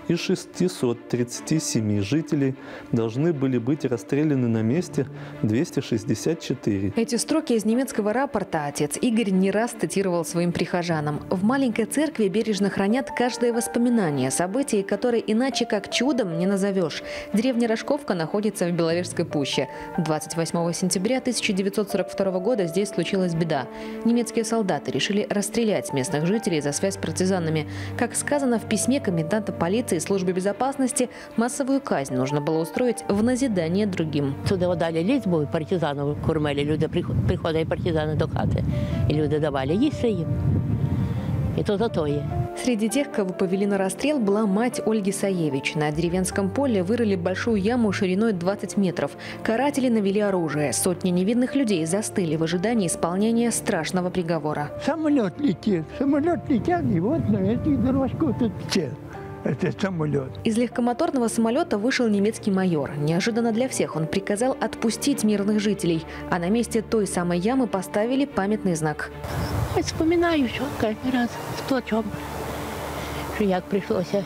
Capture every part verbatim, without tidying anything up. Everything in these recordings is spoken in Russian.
Из шестисот тридцати семи жителей должны были быть расстреляны на месте двести шестьдесят четыре. Эти строки из немецкого рапорта отец Игорь не раз цитировал своим прихожанам. В маленькой церкви бережно хранят каждое воспоминание, событий, которые иначе как чудом не назовешь. Деревня Рожковка находится в Беловежской пуще. двадцать восьмого сентября тысяча девятьсот сорок второго года здесь случилась беда. Немецкие солдаты решили расстрелять местных жителей за связь с партизанами. Как сказано в письме коменданта полиции и службы безопасности, массовую казнь нужно было устроить в назидание другим. Сюди дали лізьбу, і партизанів кормили. Люди приходять партизани до хати, і люди давали їсти їм. И то за то. Среди тех, кого повели на расстрел, была мать Ольги Саевич. На деревенском поле вырыли большую яму шириной двадцать метров. Каратели навели оружие. Сотни невинных людей застыли в ожидании исполнения страшного приговора. Самолет летит, самолет летят, и вот на этой дорожке тут все. Это самолет. Из легкомоторного самолета вышел немецкий майор. Неожиданно для всех он приказал отпустить мирных жителей. А на месте той самой ямы поставили памятный знак. Я вспоминаю, что каждый раз в то, чем, что як пришлось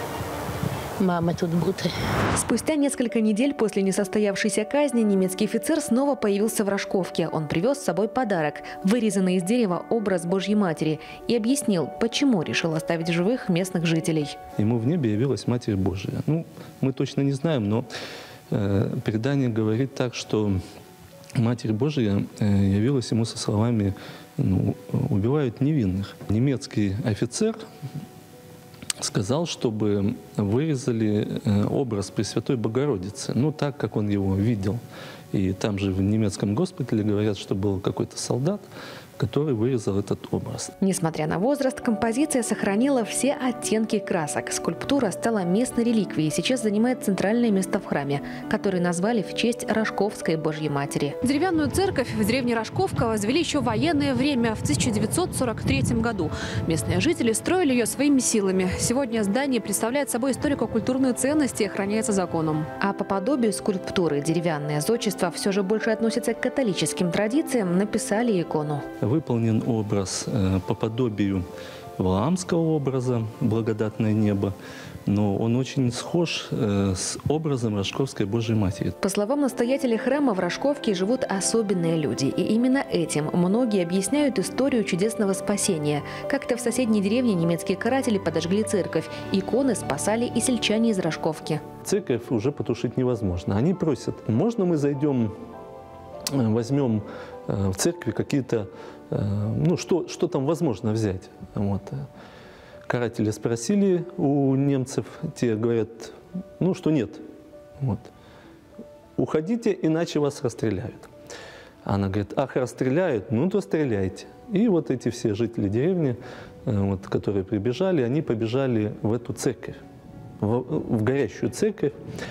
маме тут бути. Спустя несколько недель после несостоявшейся казни немецкий офицер снова появился в Рожковке. Он привез с собой подарок – вырезанный из дерева образ Божьей Матери, и объяснил, почему решил оставить живых местных жителей. Ему в небе явилась Матерь Божия. Ну, мы точно не знаем, но э, предание говорит так, что Матерь Божия э, явилась ему со словами: ну, убивают невинных. Немецкий офицер сказал, чтобы вырезали образ Пресвятой Богородицы, ну так, как он его видел. И там же в немецком госпитале говорят, что был какой-то солдат, который вырезал этот образ. Несмотря на возраст, композиция сохранила все оттенки красок. Скульптура стала местной реликвией и сейчас занимает центральное место в храме, который назвали в честь Рожковской Божьей Матери. Деревянную церковь в деревне Рожковка возвели еще в военное время, в тысяча девятьсот сорок третьем году. Местные жители строили ее своими силами. Сегодня здание представляет собой историко-культурную ценность и охраняется законом. А по подобию скульптуры деревянное зодчество все же больше относится к католическим традициям, написали икону. Выполнен образ э, по подобию валаамского образа «Благодатное небо», но он очень схож э, с образом Рожковской Божьей Матери. По словам настоятеля храма, в Рожковке живут особенные люди. И именно этим многие объясняют историю чудесного спасения. Как-то в соседней деревне немецкие каратели подожгли церковь. Иконы спасали и сельчане из Рожковки. Церковь уже потушить невозможно. Они просят: можно мы зайдем, возьмем в церкви какие-то, ну, что, что там возможно взять. Вот. Каратели спросили у немцев, те говорят, ну, что нет. Вот. Уходите, иначе вас расстреляют. Она говорит: ах, расстреляют, ну, то стреляйте. И вот эти все жители деревни, вот, которые прибежали, они побежали в эту церковь, в, в горящую церковь.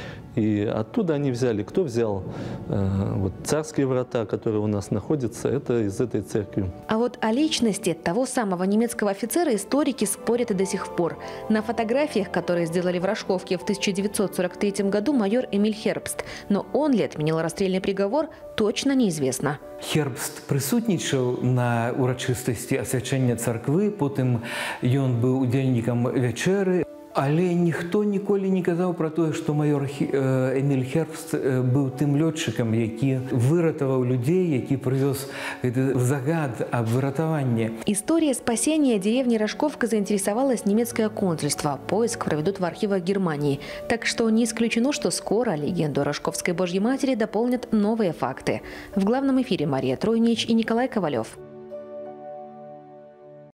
И оттуда они взяли, кто взял э, вот, царские врата, которые у нас находятся, это из этой церкви. А вот о личности того самого немецкого офицера историки спорят и до сих пор. На фотографиях, которые сделали в Рожковке в тысяча девятьсот сорок третьем году, майор Эмиль Хербст. Но он ли отменил расстрельный приговор, точно неизвестно. Хербст присутнічав на урочистості освячення церкви, потім він був удільником вечери. Але ніхто ніколи не казав про те, що майор Еміль Хербст був тим льотчиком, який виратував людей, який привез загад об виратуванні. История спасения деревни Рожковка заинтересовалось немецкое консульство. Поиск проведут в архивах Германии. Так что не исключено, что скоро легенду о Рожковской Божьей Матери дополнят новые факты. В главном эфире Мария Тройнич и Николай Ковалев.